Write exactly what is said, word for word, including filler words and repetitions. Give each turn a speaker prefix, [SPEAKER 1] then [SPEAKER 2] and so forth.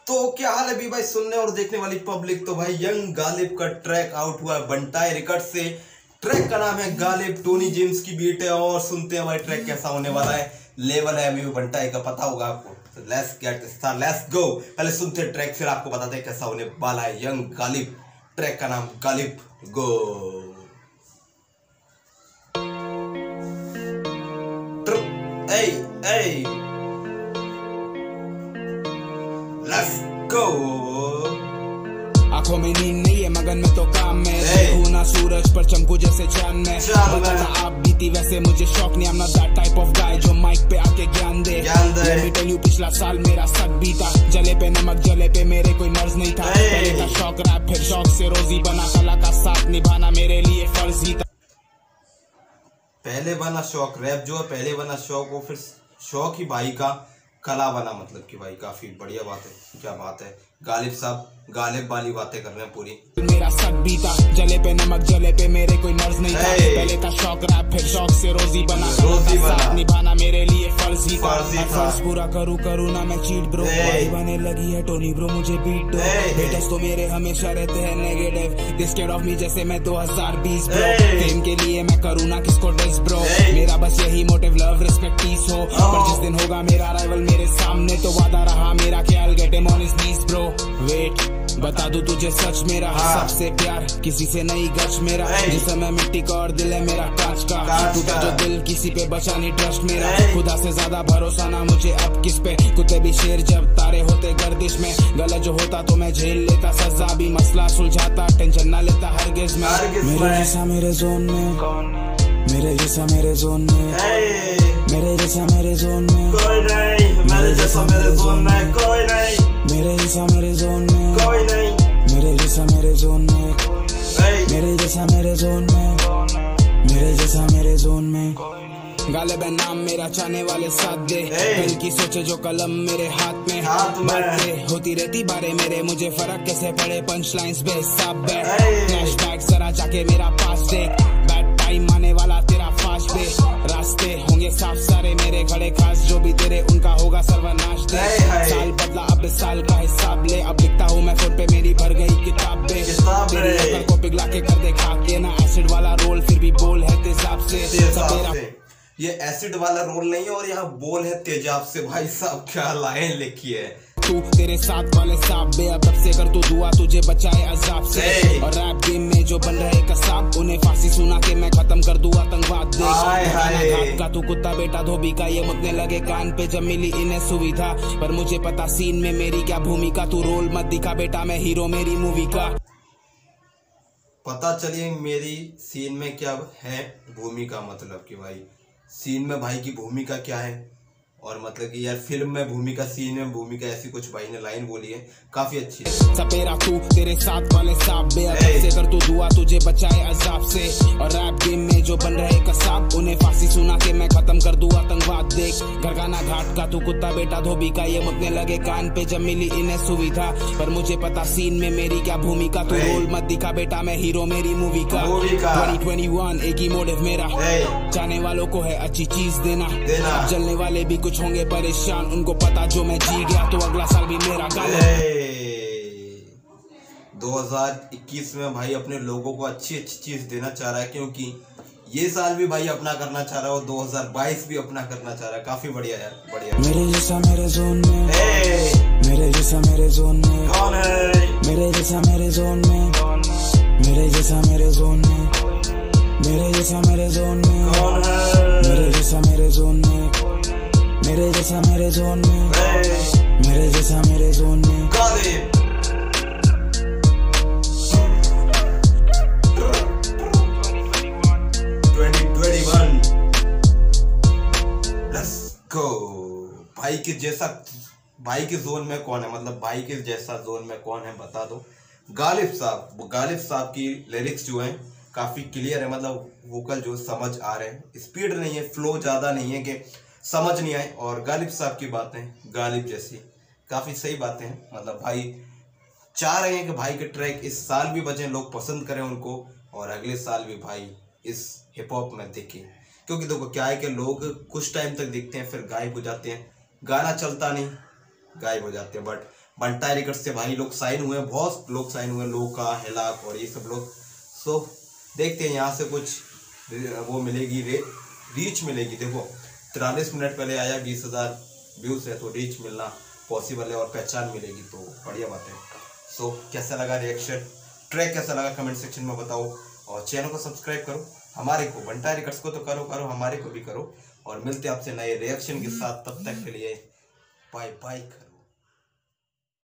[SPEAKER 1] तो क्या हाल है भी भाई सुनने और देखने वाली पब्लिक। तो भाई यंग गालिब का ट्रैक आउट हुआ है बंटाई रिकॉर्ड से। ट्रैक का नाम है गालिब, टोनी जेम्स की बीट है और सुनते हैं भाई ट्रैक कैसा होने वाला है। लेवल है अभी बंटाई का, पता होगा आपको। Let's get start, let's go. पहले सुनते हैं ट्रैक फिर आपको बताते हैं कैसा होने वाला है। यंग गालिब, ट्रैक का नाम गालिब, गो। Hey, hey, let's go.
[SPEAKER 2] आंखों में नींद नहीं है मगन में तो काम में, देखूं ना सूरज पर चमकू जैसे चांद में। बताता आप बीती वैसे मुझे शौक नहीं, I'm not that type of guy जो माइक पे आके ज्ञान दे। Let me tell you पिछला साल मेरा सद बीता, जले पे नमक जले पे मेरे कोई मर्ज नहीं था। पहले था शौक रैप, फिर शौक से रोजी बना, कला का साथ निभाना मेरे लिए फर्ज ही था।
[SPEAKER 1] पहले बना शौक रैप जो है, पहले बना शौक वो फिर शौक ही भाई का कला बना। मतलब कि भाई काफी बढ़िया बात है, क्या बात है। गालिब साहब गालिब वाली बातें कर रहे हैं पूरी।
[SPEAKER 2] मेरा सद बीता, जले पे नमक जले पे मेरे कोई मर्ज नहीं था। पहले था शौक रैप, फिर शौक से रोजी बना, रोजी बना निभाना मेरे लिए फर्ज ही था। फर्ज पूरा करूँ करूँ ना मैं चीट ब्रो, भाई बने लगी है टोनी ब्रो मुझे बीट दो। हेटर्स तो मेरे हमेशा रहते हैं negative, they scared of me जैसे मैं दो हज़ार बीस ब्रो। फेम के लिए मैं करूँ ना किसको डिस ब्रो, मेरा बस यही मोटिव लव रिस्पेक्ट पीस हो। पर जिस दिन होगा मेरा राइवल मेरे सामने तो वादा रहा मेरा कि I'll get him on his knees bro। Wait बता दूं तुझे सच मेरा सबसे प्यार किसी से नहीं गच मेरा। जिस समय मिट्टी का और दिल है मेरा कांच का, टूटा जो दिल किसी पे बचा नहीं ट्रस्ट मेरा। खुदा से ज्यादा भरोसा ना मुझे अब किस पे, कुत्ते भी शेर जब तारे होते गर्दिश में। गलत जो होता तो मैं झेल लेता सजा भी, मसला सुलझाता टेंशन ना लेता हरगिज में। मेरे जैसा मेरे जोन में, मेरे जैसा मेरे जोन में, मेरे जैसा मेरे जोन में कोई नहीं, मेरे जैसा मेरे जोन में कोई नहीं, मेरे जैसा मेरे जोन में कोई नहीं, मेरे जैसा मेरे जोन में, मेरे जैसा मेरे जोन में, मेरे जैसा मेरे जोन में। गालिब है नाम मेरा, चाहने वाले साथ दे। कल की सोचे जो कलम मेरे हाथ में, बातें होती रहती बारे मेरे, मुझे फर्क कैसे पड़े पंच लाइन्स बे सब बैठ। फ्लैशबैक जरा जाके मेरा पास देख, बैड टाइम आने वाला तेरा फास्ट पे। रास्ते होंगे साफ सारे मेरे खड़े खास, जो भी तेरे उनका होगा सर्वनाश दे। साल बदला अब इस साल का हिसाब ले, अब लिखता हूँ मैं फोन पे मेरी भर गई किताब पे। तेरी अकल को पिघला के कर दे खाके ना एसिड वाला रोल, फिर भी बोल है तेजाब से।
[SPEAKER 1] ये एसिड वाला रोल नहीं है और यहाँ बोल है तेजाब से। भाई साहब क्या लाइन लिखी है।
[SPEAKER 2] तू तेरे साथ वाले साहब बे अब से कर तू दुआ तुझे बचाए अजाब से। और रैप गेम में जो बन रहे कसाब, उन्हें फांसी सुना के मैं खत्म कर दूं आतंकवाद दे। घाट का तू कुत्ता बेटा धोबी का, ये मुझने लगे कान पे जब मिली इन्हें सुविधा। पर मुझे पता सीन में मेरी क्या भूमिका, तू रोल मत दिखा बेटा मैं हीरो मेरी मूवी का।
[SPEAKER 1] पता चलिए मेरी सीन में क्या है भूमिका, मतलब कि भाई सीन में भाई की भूमिका क्या है। और मतलब कि यार फिल्म में भूमिका, सीन में भूमिका, ऐसी कुछ भाई ने लाइन बोली है, काफी अच्छी है।
[SPEAKER 2] सपेरा तू तेरे साथ वाले साहब बे अब से कर तू दुआ तुझे बचाए अजाब से। और रैप गेम में जो बन रहे कसाब, उन्हें फांसी सुना के मैं खत्म कर दूं आतंकवाद देख। घरगाना घाट का तू कुत्ता बेटा धोबी का, ये मुझने लगे कान पे जब मिली इन्हें सुविधा। पर मुझे पता सीन में मेरी क्या भूमिका, तू रोल मत दिखा बेटा मैं हीरो मेरी मूवी का। ट्वेंटी ट्वेंटी वन एक ही मोटिव मेरा, चाहने वालों को है अच्छी चीज देना। जलने वाले भी कुछ होंगे परेशान, उनको पता जो मैं जी गया तो अगला साल भी मेरा गालिब।
[SPEAKER 1] दो हज़ार इक्कीस में भाई अपने लोगों को अच्छी अच्छी चीज देना चाह रहा है, क्योंकि ये साल भी भाई अपना करना चाह रहा है और दो हज़ार बाईस भी अपना करना चाह रहा है। काफी बढ़िया यार, बढ़िया।
[SPEAKER 2] मेरे जैसा मेरे जोन में, मेरे जैसा मेरे जोन में कौन है, मेरे जैसा मेरे जोन में, मेरे जैसा मेरे जोन में, मेरे जैसा मेरे जोन में कौन है, मेरे जैसा मेरे जोन में, मेरे जैसा मेरे जोन में, मेरे जैसा मेरे जोन में।
[SPEAKER 1] Ghalib twenty twenty one, let's go. भाई के जैसा, भाई के जोन में कौन है, मतलब भाई के जैसा जोन में कौन है बता दो। गालिब साहब, गालिब साहब की लिरिक्स जो हैं काफी क्लियर है, मतलब वोकल जो समझ आ रहे हैं, स्पीड नहीं है, फ्लो ज्यादा नहीं है कि समझ नहीं आए। और गालिब साहब की बातें गालिब जैसी काफी सही बातें हैं। मतलब भाई चाह रहे हैं कि भाई के ट्रैक इस साल भी बजें, लोग पसंद करें उनको, और अगले साल भी भाई इस हिप हॉप में देखें। क्योंकि देखो क्या है कि लोग कुछ टाइम तक दिखते हैं फिर गायब हो जाते हैं, गाना चलता नहीं, गायब हो जाते हैं। बट बंटाई रिकॉर्ड्स से भाई लोग साइन हुए, बहुत लोग साइन हुए, लोका, हेलाक और ये सब लोग। सो देखते हैं यहाँ से कुछ वो मिलेगी, रे रीच मिलेगी। देखो तिरालीस मिनट पहले आया, बीस हजार व्यूज है, तो रीच मिलना पॉसिबल है और पहचान मिलेगी, तो बढ़िया बात है। सो कैसा लगा रिएक्शन, ट्रैक कैसा लगा कमेंट सेक्शन में बताओ, और चैनल को सब्सक्राइब करो, हमारे को बंटाई रिकॉर्ड्स को तो करो करो हमारे को भी करो, और मिलते हैं आपसे नए रिएक्शन के साथ। तब तक के लिए बाय बाय।